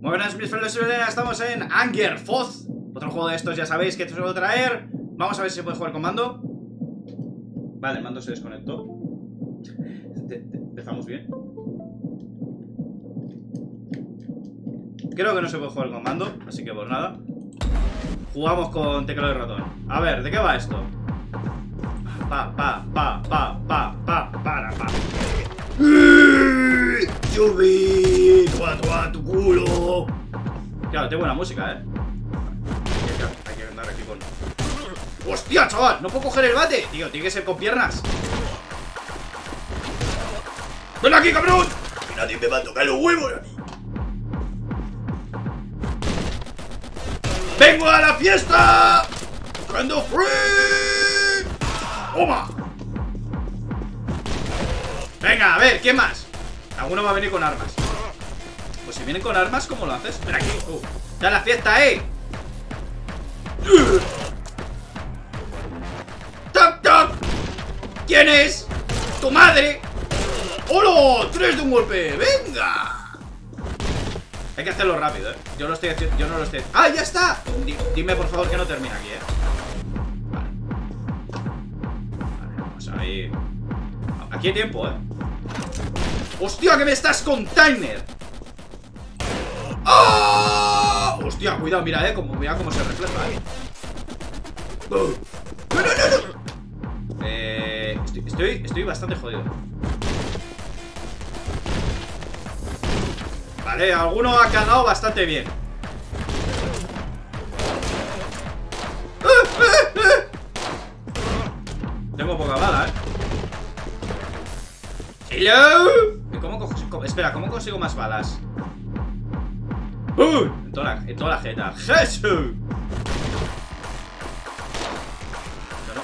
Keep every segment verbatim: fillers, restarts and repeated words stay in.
Muy buenas mis fellows, estamos en Anger Foz, otro juego de estos, ya sabéis que te suelo traer. Vamos a ver si se puede jugar con mando. Vale, el mando se desconectó. Empezamos bien. Creo que no se puede jugar con mando, así que pues nada. Jugamos con teclado y ratón. A ver, ¿de qué va esto? Pa, pa, pa, pa, pa, pa, para, pa. ¡Chubi! ¡Tua, tu culo! Claro, tengo buena música, ¿eh? Hay que andar aquí con... ¡Hostia, chaval! No puedo coger el bate. Tío, tiene que ser con piernas. ¡Ven aquí, cabrón! Que nadie me va a tocar los huevos a mí. ¡Vengo a la fiesta! ¡Buscando free! ¡Toma! Venga, a ver, ¿quién más? Alguno va a venir con armas. Pues si vienen con armas, ¿cómo lo haces? Ven aquí. Uh, ¡ya la fiesta, eh! ¡Toc, toc! ¿Quién es? ¡Tu madre! ¡Hola! ¡Tres de un golpe! ¡Venga! Hay que hacerlo rápido, eh. Yo lo estoy haciendo. Yo no lo estoy. ¡Ah, ya está! D dime por favor que no termina aquí, eh. Vale. Vale, vamos a ir. Aquí hay tiempo, eh. ¡Hostia, que me estás con timer! ¡Oh! ¡Hostia, cuidado! Mira, eh. Como, mira cómo se refleja, eh. ¡No, no, no, no! Eh. Estoy, estoy, estoy bastante jodido. Vale, alguno ha cagado bastante bien. Tengo poca bala, eh. Hello. ¿Cómo cojo? Cómo, espera, ¿cómo consigo más balas? Uh, en, toda la, en toda la jeta. ¡Jesús! No, no.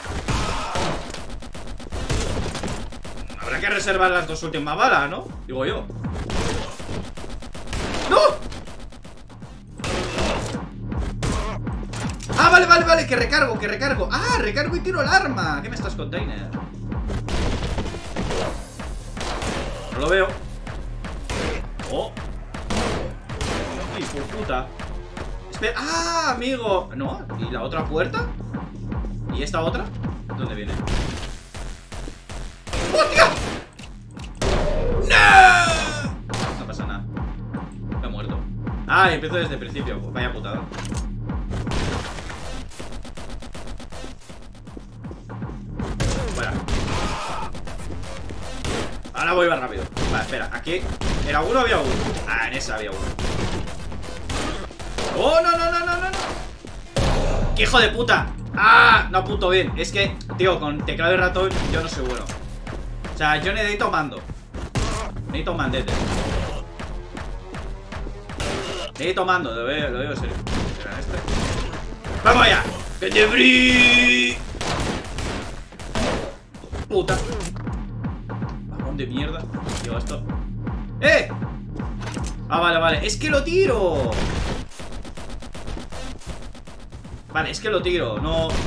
Habrá que reservar las dos últimas balas, ¿no? Digo yo. ¡No! Ah, vale, vale, vale, que recargo, que recargo. Ah, recargo y tiro el arma. ¿Qué me estás, container? No lo veo. Oh. Hijo de puta. Espera. Ah, amigo. No, ¿y la otra puerta? ¿Y esta otra? ¿Dónde viene? ¡Hostia! ¡No! No pasa nada. Me he muerto. Ah, empiezo desde el principio. Vaya putada. Fuera. Ahora voy más rápido. Vale, espera. Aquí. En alguno había uno. Ah, en esa había uno. ¡Oh, no, no, no, no, no! ¡Qué hijo de puta! ¡Ah! No apunto bien. Es que, tío, con teclado y ratón yo no soy bueno. O sea, yo necesito mando. Necesito mandete. Necesito mando, lo veo, lo digo en serio. ¿Será este? ¡Vamos allá! ¡Que te brí! ¡Puta! Vagón de mierda. Digo esto. ¡Eh! Ah, vale, vale. ¡Es que lo tiro! Vale, es que lo tiro, no... Ok.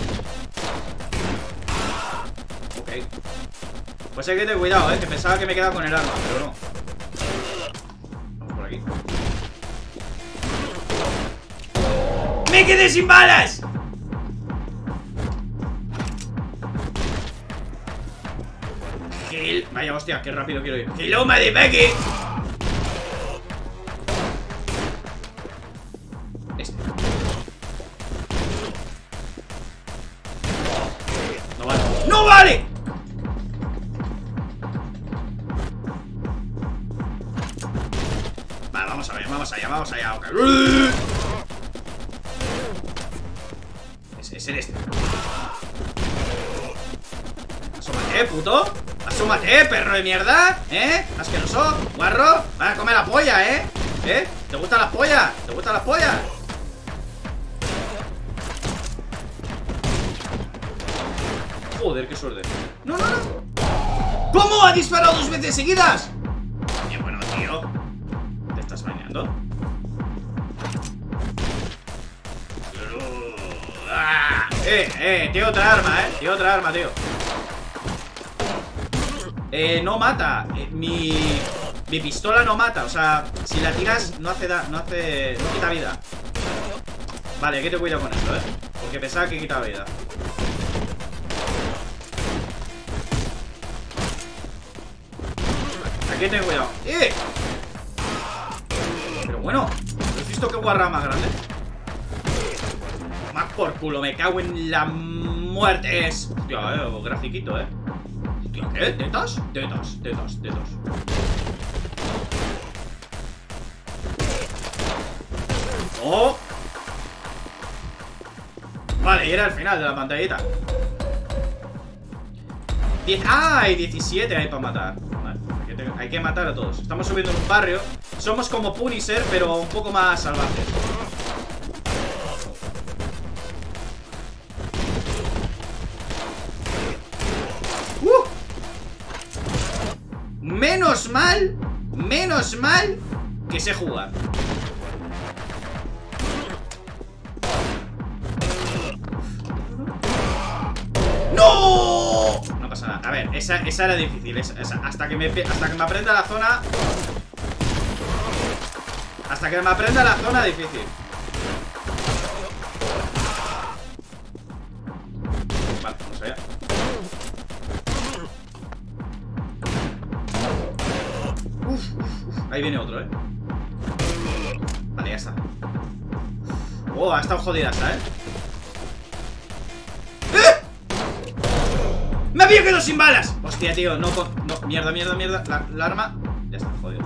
Pues hay que tener cuidado, eh. Que pensaba que me quedaba con el arma, pero no. Vamos por aquí. ¡Me quedé sin balas! Gil... Vaya hostia, qué rápido quiero ir. ¡Hello, motherfucker! Este. No vale. ¡No vale! Vale, vamos a ver, vamos allá, vamos allá. Okay. Es, es el este. Asómate, puto. Asómate, perro de mierda. ¿Eh? Asqueroso, guarro. Van a comer la polla, ¿eh? ¿Eh? ¿Te gustan las pollas? ¿Te gustan las pollas? Joder, qué suerte. No, no, no. ¿Cómo? ¿Ha disparado dos veces seguidas? Qué bueno, tío. ¿Te estás bañando? ¡Ah! Eh, eh, tío, otra arma, eh. Tío, otra arma, tío. Eh, no mata. Eh, mi... Mi pistola no mata, o sea, si la tiras no hace da, no hace, no quita vida. Vale, hay que te cuidado con esto, eh. Porque pensaba que quitaba vida. Aquí ten cuidado. ¡Eh! Pero bueno, ¿has visto qué guarra más grande? Más por culo, me cago en la muerte. Es. Hostia, eh, grafiquito, eh. Hostia, ¿qué? ¿Tetas? Tetas, tetas, tetas. ¡Oh! Vale, y era el final de la pantallita. diez. ¡Ah! Hay diecisiete ahí para matar. Vale, hay que, hay que matar a todos. Estamos subiendo en un barrio. Somos como Punisher, pero un poco más salvajes. ¡Uh! Menos mal, menos mal que sé jugar. ¡No! No pasa nada. A ver, esa, esa era difícil. Esa, esa, hasta, que me, hasta que me aprenda la zona. Hasta que me aprenda la zona, difícil. Vale, vamos allá. Uf, uf, uf. Ahí viene otro, eh. Vale, ya está. Oh, ha estado jodida esta, eh. ¡Me había quedado sin balas! Hostia, tío, no, no, mierda, mierda, mierda. La, la arma, ya está, jodido.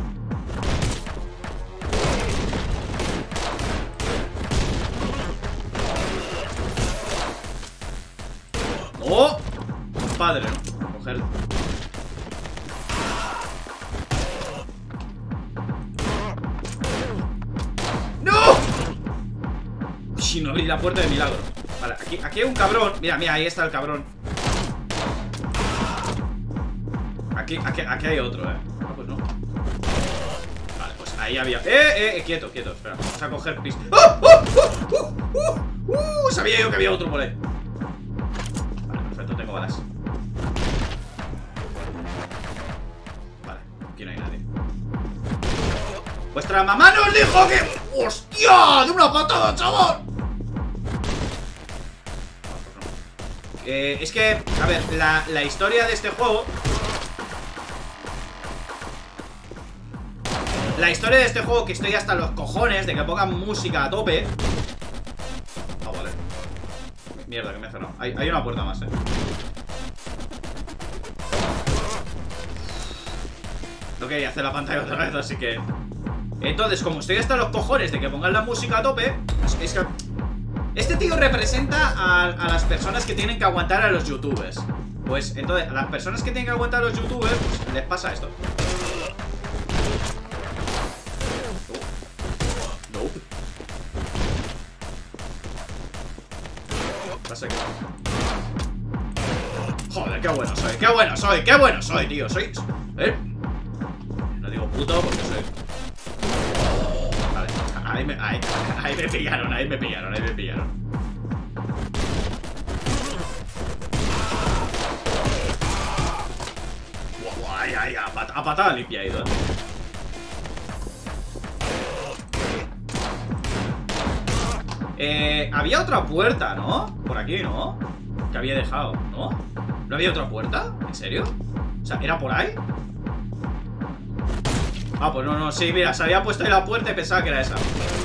¡Oh! Padre, ¿no? Cogerlo. ¡No! Si no abrí la puerta de milagro. Vale, aquí, aquí hay un cabrón. Mira, mira, ahí está el cabrón. Aquí, aquí, aquí hay otro, eh. Ah, pues no. Vale, pues ahí había. ¡Eh, eh! Quieto, quieto. Espera, vamos a coger pis. ¡Oh! ¡Oh! ¡Oh! ¡Oh! ¡Uh! Sabía yo que había otro por ahí. Vale, perfecto, tengo balas. Vale, aquí no hay nadie. Vuestra mamá nos dijo que. ¡Hostia! ¡De una patada, chaval! Eh, es que, a ver, la, la historia de este juego. La historia de este juego, que estoy hasta los cojones de que pongan música a tope. Ah, vale. Mierda, que me he cerrado. Hay, hay una puerta más, eh. No quería hacer la pantalla otra vez, así que. Entonces, como estoy hasta los cojones de que pongan la música a tope, es, es que. Este tío representa a, a las personas que tienen que aguantar a los youtubers. Pues entonces, a las personas que tienen que aguantar a los youtubers, pues, les pasa esto. No. No. Pasa que... Joder, qué bueno soy, qué bueno soy, qué bueno soy, tío. Soy... ¿Eh? No digo puto porque soy... Vale, ahí me, ahí, ahí me pillaron, ahí me pillaron, ahí me pillaron. Ay, ay, a, pat a patada limpia ha ido, ¿eh? Eh, había otra puerta, ¿no? Por aquí, ¿no? Que había dejado, ¿no? ¿No había otra puerta? ¿En serio? O sea, ¿era por ahí? Ah, pues no, no, sí, mira, se había puesto ahí la puerta y pensaba que era esa.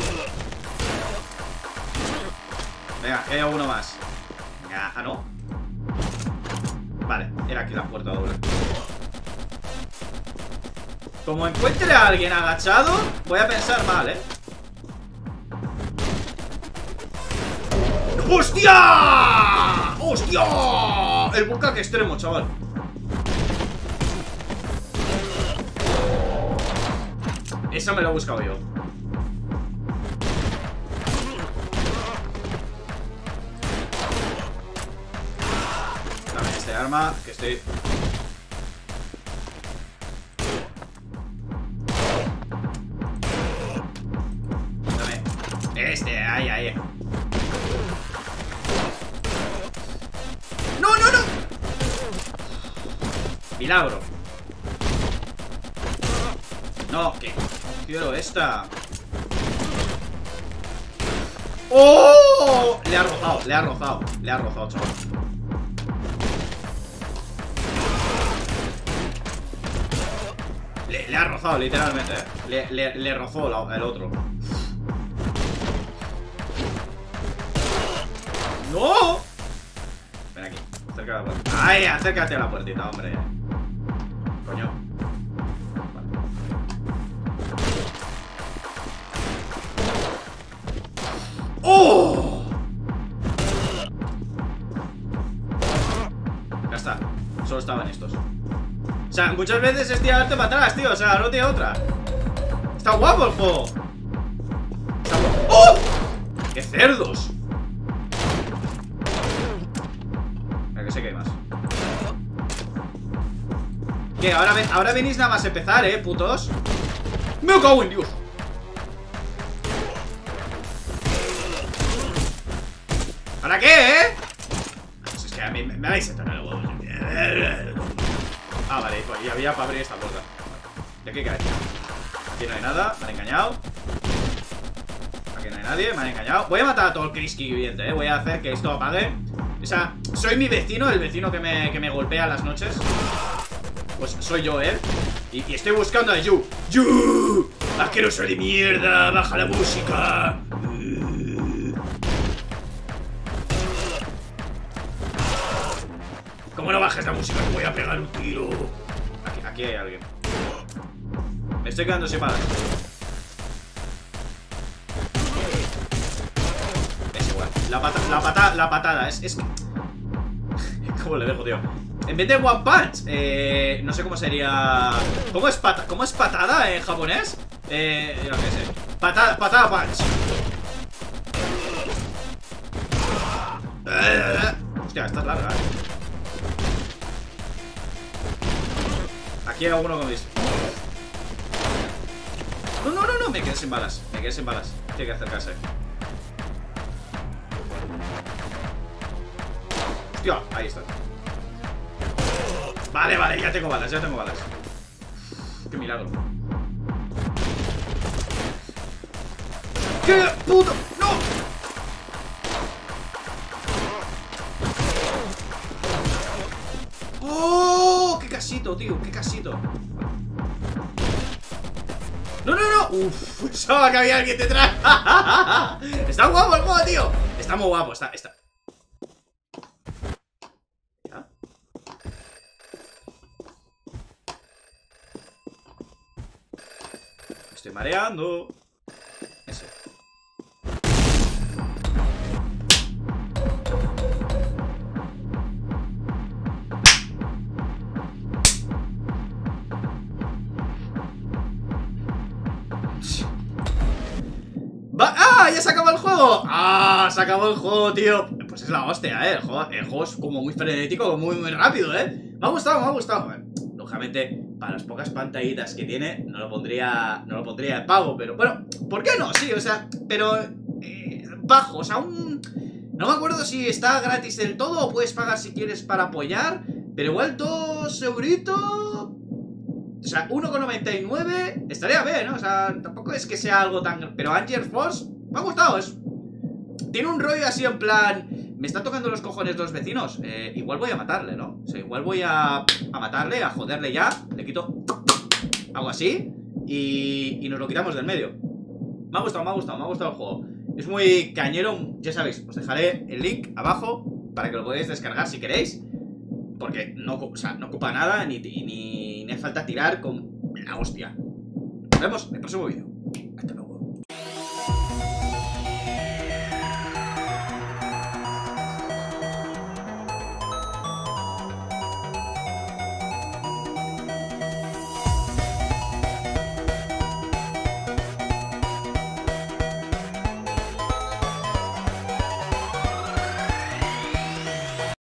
Venga, que hay alguno más. Venga, ah, no. Vale, era aquí la puerta doble. Como encuentre a alguien agachado, voy a pensar mal, ¿eh? ¡Hostia! ¡Hostia! El bucaque extremo, chaval. Esa me la he buscado yo. Dame este arma, que estoy... Dame este, ahí, ahí. ¡No, no, no! Milagro. No, que quiero esta. ¡Oh! Le ha rozado, le ha rozado. Le ha rozado, chaval. Le, le ha rozado, literalmente. Le, le, le rozó la, el otro. ¡No! Ven aquí, acerca la puerta. ¡Ay! Acércate a la puertita, hombre. Coño. Vale. ¡Oh! Ya está. Solo estaban estos. O sea, muchas veces es tirarte para atrás, tío. O sea, no tiene otra. Está guapo el juego. Está guapo. ¡Oh! ¡Qué cerdos! A que sé que hay más. ¿Qué? Ahora, ven, ahora venís nada más empezar, eh, putos. ¡Me cago en Dios! ¿Para qué, eh? Pues es que a mí me, me vais a tocar el huevo. Ah, vale, pues ya había para abrir esta puerta. ¿De qué cae? Aquí no hay nada, me han engañado. Aquí no hay nadie, me han engañado. Voy a matar a todo el Crisky viviente, eh. Voy a hacer que esto apague. O sea, soy mi vecino, el vecino que me, que me golpea las noches. Pues soy yo, eh. Y, y estoy buscando a Yu. ¡Yu! ¡Asqueroso de mierda! ¡Baja la música! ¿Cómo no bajes la música? Te voy a pegar un tiro. Aquí, aquí hay alguien. Me estoy quedando sin balas. Es igual. La patada, la patada, la patada. Es, es que... ¿Cómo le dejo, tío? En vez de one punch, eh, no sé cómo sería. ¿Cómo es, pata ¿Cómo es patada en japonés? Eh, yo no sé. Patada, patada punch. Hostia, esta es larga, eh. Aquí hay alguno con mis... No, no, no, no, me quedé sin balas. Me quedé sin balas. Tiene que acercarse. Hostia, ahí está. Vale, vale, ya tengo balas, ya tengo balas. Qué milagro. ¡Qué puto! ¡No! ¡Oh! ¡Qué casito, tío! ¡Qué casito! ¡No, no, no! ¡Uf! Pensaba que había alguien detrás. Está guapo el juego, tío. Está muy guapo, está, está. ¿Ya? Me estoy mareando. Ese. Va ¡Ah! ¡Ya se acabó el juego! ¡Ah! Se acabó el juego, tío. Pues es la hostia, eh. El juego, el juego es como muy frenético, muy, muy rápido, eh. Me ha gustado, me ha gustado. Lógicamente, para las pocas pantallitas que tiene, no lo pondría. No lo pondría de pago, pero bueno, ¿por qué no? Sí, o sea, pero. Eh, bajo, o sea, un. No me acuerdo si está gratis del todo o puedes pagar si quieres para apoyar. Pero igual dos euritos. O sea, uno con noventa y nueve estaría bien, ¿no? O sea, tampoco es que sea algo tan... Pero Anger Force me ha gustado, es... Tiene un rollo así en plan... Me están tocando los cojones los vecinos, eh, igual voy a matarle, ¿no? O sea, igual voy a, a matarle, a joderle ya. Le quito... Algo así y, y nos lo quitamos del medio. Me ha gustado, me ha gustado, me ha gustado el juego. Es muy cañero, ya sabéis. Os dejaré el link abajo para que lo podáis descargar si queréis. Porque no, o sea, no ocupa nada, ni, ni, ni hace falta tirar con la hostia. Nos vemos en el próximo vídeo.